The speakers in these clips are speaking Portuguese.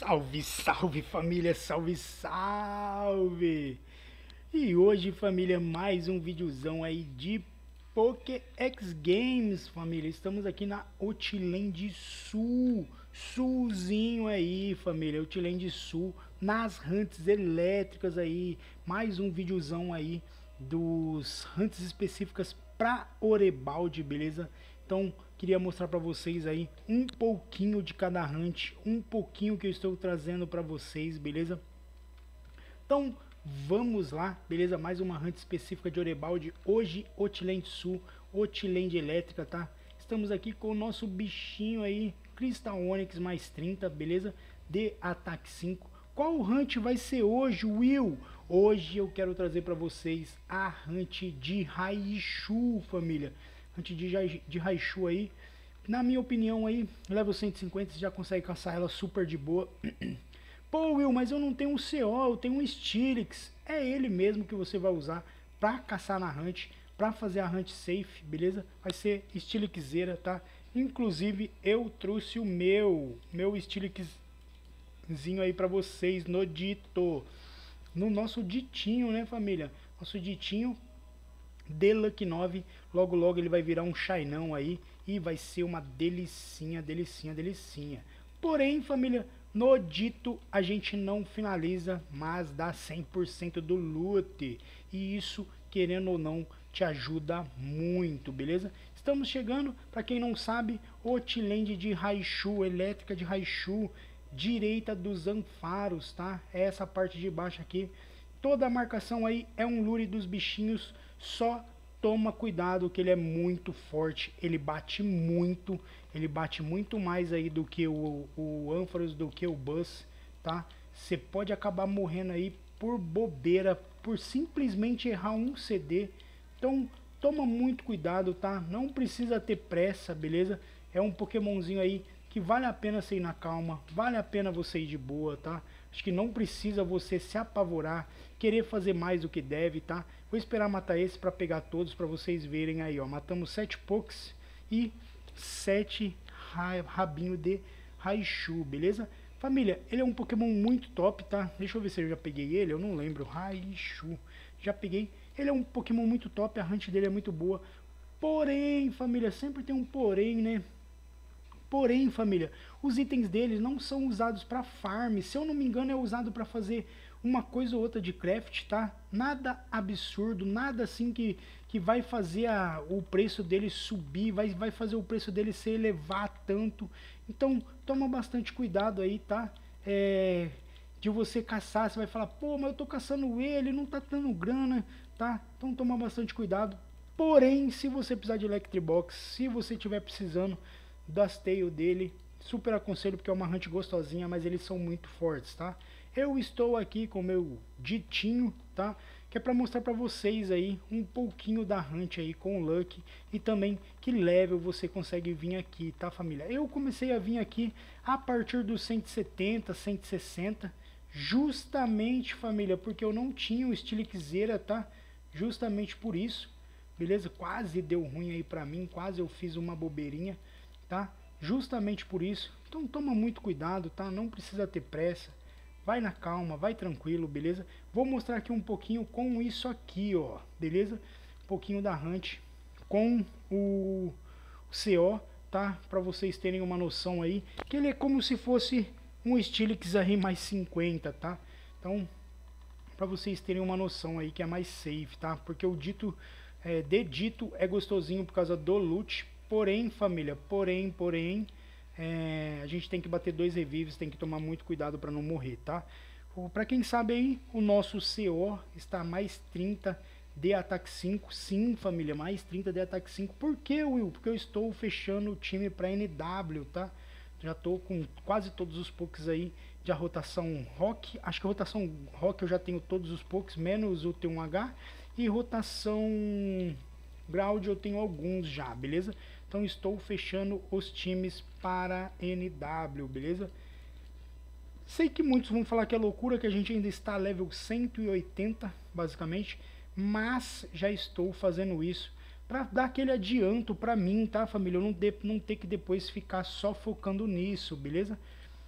Salve, salve família, salve, salve! E hoje família, mais um videozão aí de Pokéx Games, família. Estamos aqui na Outland Sul, Sulzinho aí família, Outland Sul, nas hunts elétricas aí. Mais um videozão aí dos hunts específicas pra Orebalde, beleza? Então, queria mostrar para vocês aí um pouquinho de cada hunt, um pouquinho que eu estou trazendo para vocês, beleza? Então, vamos lá, beleza? Mais uma hunt específica de Orebalde, hoje Outland Sul, Outland Elétrica, tá? Estamos aqui com o nosso bichinho aí, Crystal Onix mais 30, beleza? De ataque 5. Qual hunt vai ser hoje, Will? Hoje eu quero trazer para vocês a hunt de Raichu, família. Hunt de Raichu aí, na minha opinião aí, level 150 você já consegue caçar ela super de boa. Pô Will, mas eu não tenho um CO, eu tenho um Steelix. É ele mesmo que você vai usar para caçar na hunt, para fazer a hunt safe, beleza? Vai ser Steelixeira, tá? Inclusive eu trouxe o meu Steelixzinho aí para vocês no dito, no nosso ditinho, né família? Nosso ditinho de Lucky 9, logo logo ele vai virar um Shainão aí e vai ser uma delicinha, delicinha, delicinha. Porém, família, no dito a gente não finaliza, mas dá 100% do loot. E isso, querendo ou não, te ajuda muito, beleza? Estamos chegando, para quem não sabe, Outland de Raichu, elétrica de Raichu, direita dos Anfaros, tá? É essa parte de baixo aqui. Toda a marcação aí é um lure dos bichinhos, só toma cuidado que ele é muito forte, ele bate muito mais aí do que o Ampharos, do que o Buzz, tá? Você pode acabar morrendo aí por bobeira, por simplesmente errar um CD, então toma muito cuidado, tá? Não precisa ter pressa, beleza? É um Pokémonzinho aí que vale a pena você ir na calma, vale a pena você ir de boa, tá? Acho que não precisa você se apavorar, querer fazer mais do que deve, tá? Vou esperar matar esse para pegar todos, para vocês verem aí, ó. Matamos 7 Pokés e 7 rabinho de Raichu, beleza? Família, ele é um Pokémon muito top, tá? Deixa eu ver se eu já peguei ele, eu não lembro. Raichu, já peguei. Ele é um Pokémon muito top, a hunt dele é muito boa. Porém, família, sempre tem um porém, né? Porém, família, os itens deles não são usados para farm. Se eu não me engano, é usado para fazer uma coisa ou outra de craft, tá? Nada absurdo, nada assim que vai fazer o preço dele subir, vai fazer o preço dele se elevar tanto. Então, toma bastante cuidado aí, tá? De você caçar, você vai falar, pô, mas eu tô caçando ele, não tá dando grana, tá? Então, toma bastante cuidado. Porém, se você precisar de Electribox, se você estiver precisando das tail dele, super aconselho porque é uma hunt gostosinha, mas eles são muito fortes, tá? Eu estou aqui com o meu ditinho, tá? Que é para mostrar para vocês aí um pouquinho da hunt aí com o Lucky e também que level você consegue vir aqui, tá família? Eu comecei a vir aqui a partir dos 170, 160, justamente família, porque eu não tinha o Steelixeira, tá? Justamente por isso, beleza? Quase deu ruim aí pra mim, quase eu fiz uma bobeirinha, tá? Justamente por isso. Então toma muito cuidado, tá? Não precisa ter pressa. Vai na calma, vai tranquilo, beleza? Vou mostrar aqui um pouquinho com isso aqui, ó, beleza? Um pouquinho da hunt com o CO, tá? Para vocês terem uma noção aí, que ele é como se fosse um Steelix aí mais 50, tá? Então, para vocês terem uma noção aí que é mais safe, tá? Porque o dito, dedito é gostosinho por causa do loot. Porém, família, porém, a gente tem que bater 2 revives, tem que tomar muito cuidado para não morrer, tá? Para quem sabe aí, o nosso CO está mais 30 de ataque 5. Sim, família, mais 30 de ataque 5. Por que, Will? Porque eu estou fechando o time para NW, tá? Já estou com quase todos os Pokés aí de a rotação Rock. Acho que a rotação Rock eu já tenho todos os Pokés, menos o T1H. E rotação Ground eu tenho alguns já, beleza? Então estou fechando os times para NW, beleza? Sei que muitos vão falar que é loucura, que a gente ainda está level 180, basicamente. Mas já estou fazendo isso para dar aquele adianto para mim, tá família? Eu não ter que depois ficar só focando nisso, beleza?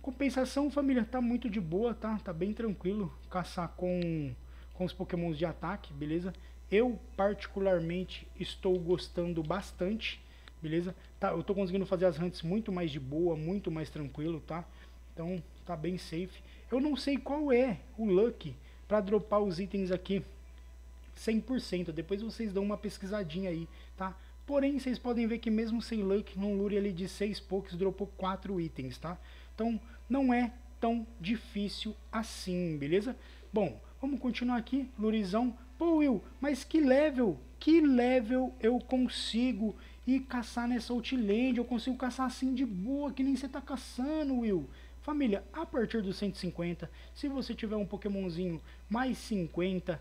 Compensação, família, tá muito de boa, tá? Tá bem tranquilo caçar com os pokémons de ataque, beleza? Eu, particularmente, estou gostando bastante, beleza? Tá, eu tô conseguindo fazer as hunts muito mais de boa, muito mais tranquilo, tá? Então, tá bem safe. Eu não sei qual é o luck para dropar os itens aqui 100%. Depois vocês dão uma pesquisadinha aí, tá? Porém, vocês podem ver que mesmo sem luck, num lure ali de 6 pokés, dropou 4 itens, tá? Então, não é tão difícil assim, beleza? Bom, vamos continuar aqui, lurizão. Pô, Will, mas que level eu consigo ir caçar nessa Outland? Eu consigo caçar assim de boa, que nem você tá caçando, Will. Família, a partir dos 150, se você tiver um Pokémonzinho mais 50,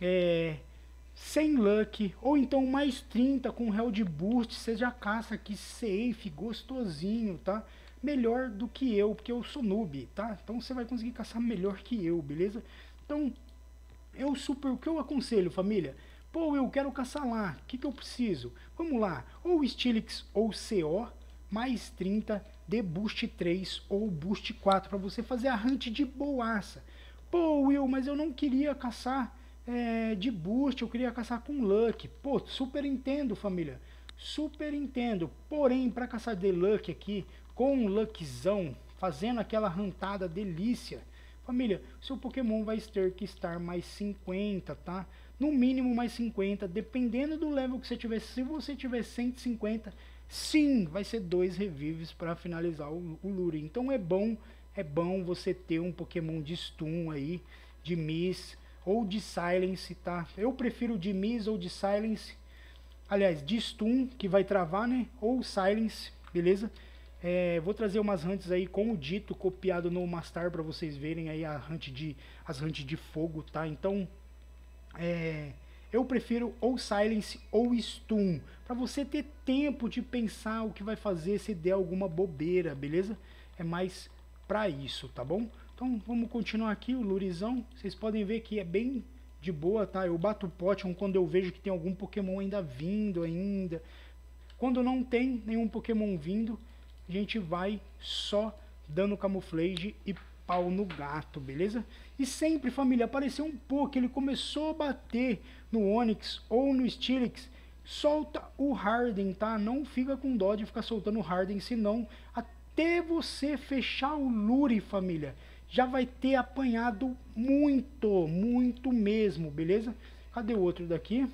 sem luck, ou então mais 30 com Held Boost, você já caça aqui safe, gostosinho, tá? Melhor do que eu, porque eu sou noob, tá? Então você vai conseguir caçar melhor que eu, beleza? Então, o que eu aconselho, família? Pô, eu quero caçar lá, o que eu preciso? Vamos lá, ou Steelix ou CO, mais 30 de Boost 3 ou Boost 4, para você fazer a hunt de boaça. Pô, Will, mas eu não queria caçar de boost, eu queria caçar com luck. Pô, super entendo, família. Super entendo. Porém, para caçar de luck aqui, com um luckzão, fazendo aquela rantada delícia, família, seu Pokémon vai ter que estar mais 50, tá? No mínimo mais 50, dependendo do level que você tiver. Se você tiver 150, sim, vai ser 2 revives para finalizar o lure. Então é bom você ter um Pokémon de stun aí, de miss ou de silence, tá? Eu prefiro de miss ou de silence. Aliás, de stun, que vai travar, né? Ou silence, beleza? Vou trazer umas hunts aí com o dito copiado no Mastar para vocês verem aí as hunts de fogo, tá? Então, eu prefiro ou silence ou stun, para você ter tempo de pensar o que vai fazer se der alguma bobeira, beleza? É mais para isso, tá bom? Então vamos continuar aqui o lurizão. Vocês podem ver que é bem de boa, tá? Eu bato o potion quando eu vejo que tem algum Pokémon ainda vindo ainda. Quando não tem nenhum Pokémon vindo, a gente vai só dando camuflage e pau no gato, beleza? E sempre, família, apareceu um Poké, ele começou a bater no Onix ou no Steelix, solta o Harden, tá? Não fica com dó de ficar soltando o Harden, senão até você fechar o lure, família, já vai ter apanhado muito, muito mesmo, beleza? Cadê o outro daqui?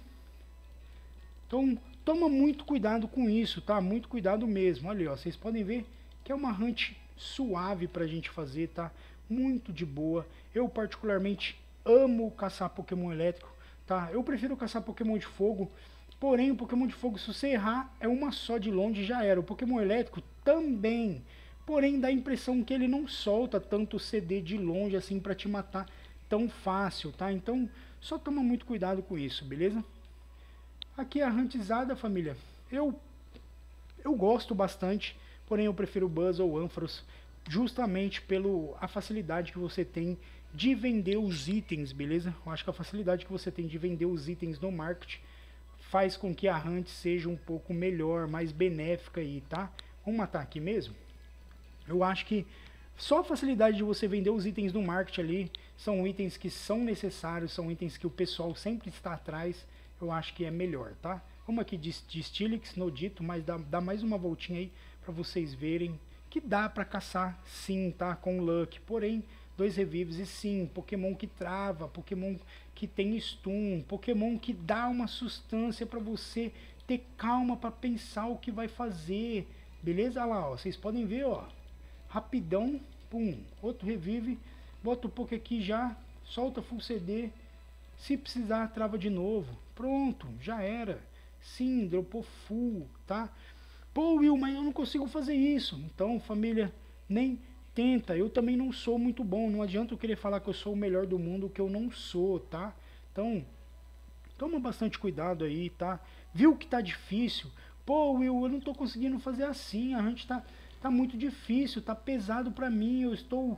Então, toma muito cuidado com isso, tá? Muito cuidado mesmo. Olha, ó, vocês podem ver que é uma hunt suave pra gente fazer, tá? Muito de boa. Eu particularmente amo caçar Pokémon elétrico, tá? Eu prefiro caçar Pokémon de fogo, porém o Pokémon de fogo, se você errar, é uma só de longe, já era. O Pokémon elétrico também, porém dá a impressão que ele não solta tanto CD de longe assim pra te matar tão fácil, tá? Então só toma muito cuidado com isso, beleza? Aqui a huntizada, família, eu gosto bastante, porém eu prefiro Buzz ou Ampharos, justamente pela facilidade que você tem de vender os itens, beleza? Eu acho que a facilidade que você tem de vender os itens no market faz com que a hunt seja um pouco melhor, mais benéfica aí, tá? Vamos matar aqui mesmo? Eu acho que só a facilidade de você vender os itens no market ali, são itens que são necessários, são itens que o pessoal sempre está atrás, eu acho que é melhor, tá? Vamos aqui de Steelix, no dito, mas dá mais uma voltinha aí para vocês verem que dá para caçar sim, tá? Com luck, porém 2 revives e sim, Pokémon que trava, Pokémon que tem stun, Pokémon que dá uma sustância para você ter calma para pensar o que vai fazer, beleza? Olha lá, ó, vocês podem ver, ó, rapidão, pum, outro revive, bota o Poké aqui já, solta full CD, se precisar trava de novo, pronto, já era, sim, dropou full, tá? Pô, Will, mas eu não consigo fazer isso. Então, família, nem tenta. Eu também não sou muito bom. Não adianta eu querer falar que eu sou o melhor do mundo, que eu não sou, tá? Então, toma bastante cuidado aí, tá? Viu que tá difícil? Pô, Will, eu não tô conseguindo fazer assim. A gente tá muito difícil, tá pesado pra mim. Eu estou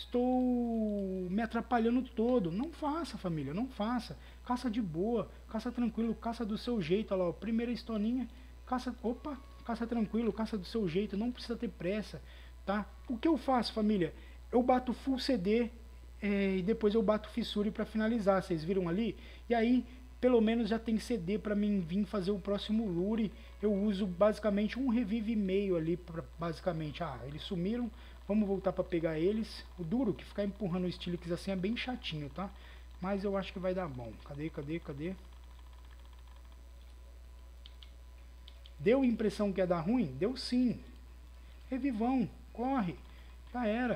me atrapalhando todo. Não faça, família, não faça. Caça de boa, caça tranquilo, caça do seu jeito. Olha lá, ó, primeira estoninha, caça... Opa! Caça tranquilo, caça do seu jeito, não precisa ter pressa. tá? O que eu faço, família? Eu bato Full CD e depois eu bato Fissure para finalizar, vocês viram ali? E aí, pelo menos já tem CD para mim vir fazer o próximo lure. Eu uso basicamente um revive e meio ali, pra, basicamente, eles sumiram, vamos voltar para pegar eles. O duro que ficar empurrando o Steelix assim é bem chatinho, tá? Mas eu acho que vai dar bom. Cadê? Deu impressão que ia dar ruim? Deu sim. Revivão, corre, já era.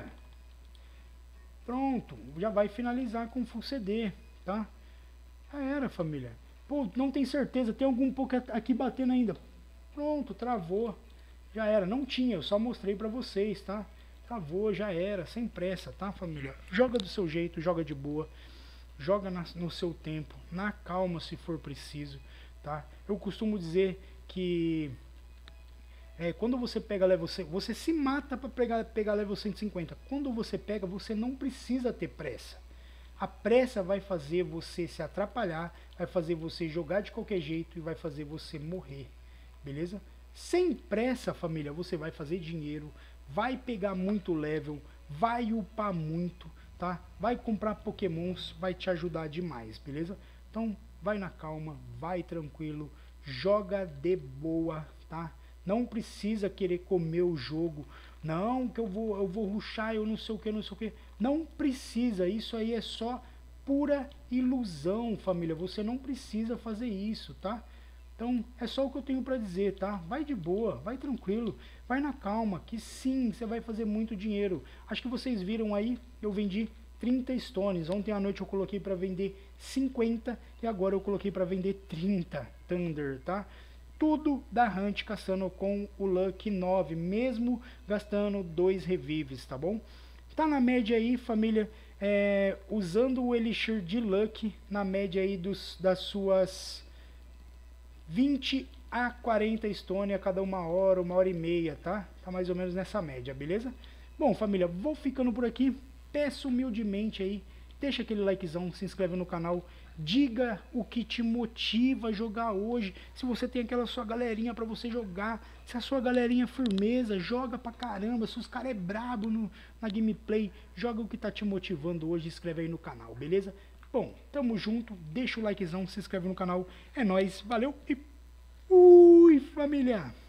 Pronto, já vai finalizar com Full CD, tá? Já era, família. Pô, não tem certeza, tem algum pouco aqui batendo ainda. Pronto, travou. Já era, não tinha, eu só mostrei pra vocês, tá? Travou, já era, sem pressa, tá, família? Joga do seu jeito, joga de boa. Joga no seu tempo, na calma se for preciso, tá? Eu costumo dizer que quando você pega level 100, você se mata para pegar level 150. Quando você pega, você não precisa ter pressa. A pressa vai fazer você se atrapalhar, vai fazer você jogar de qualquer jeito e vai fazer você morrer, beleza? Sem pressa, família, você vai fazer dinheiro, vai pegar muito level, vai upar muito, tá? Vai comprar pokémons, vai te ajudar demais, beleza? Então, vai na calma, vai tranquilo, joga de boa, tá? Não precisa querer comer o jogo. Não, que eu vou rushar, eu não sei o que. Não precisa, isso aí é só pura ilusão, família. Você não precisa fazer isso, tá? Então, é só o que eu tenho pra dizer, tá? Vai de boa, vai tranquilo, vai na calma, que sim, você vai fazer muito dinheiro. Acho que vocês viram aí, eu vendi 30 stones. Ontem à noite eu coloquei pra vender 50 e agora eu coloquei pra vender 30 Thunder, tá? Tudo da Hunt caçando com o Luck 9, mesmo gastando 2 revives, tá bom? Tá na média aí, família, usando o Elixir de Luck, na média aí das suas 20 a 40 stone a cada 1 hora e meia, tá? Tá mais ou menos nessa média, beleza? Bom, família, vou ficando por aqui. Peço humildemente aí, deixa aquele likezão, se inscreve no canal, diga o que te motiva a jogar hoje. Se você tem aquela sua galerinha pra você jogar, se a sua galerinha é firmeza, joga pra caramba. Se os caras é brabo na gameplay, joga o que tá te motivando hoje, escreve aí no canal, beleza? Bom, tamo junto, deixa o likezão, se inscreve no canal, é nóis, valeu e fui, família!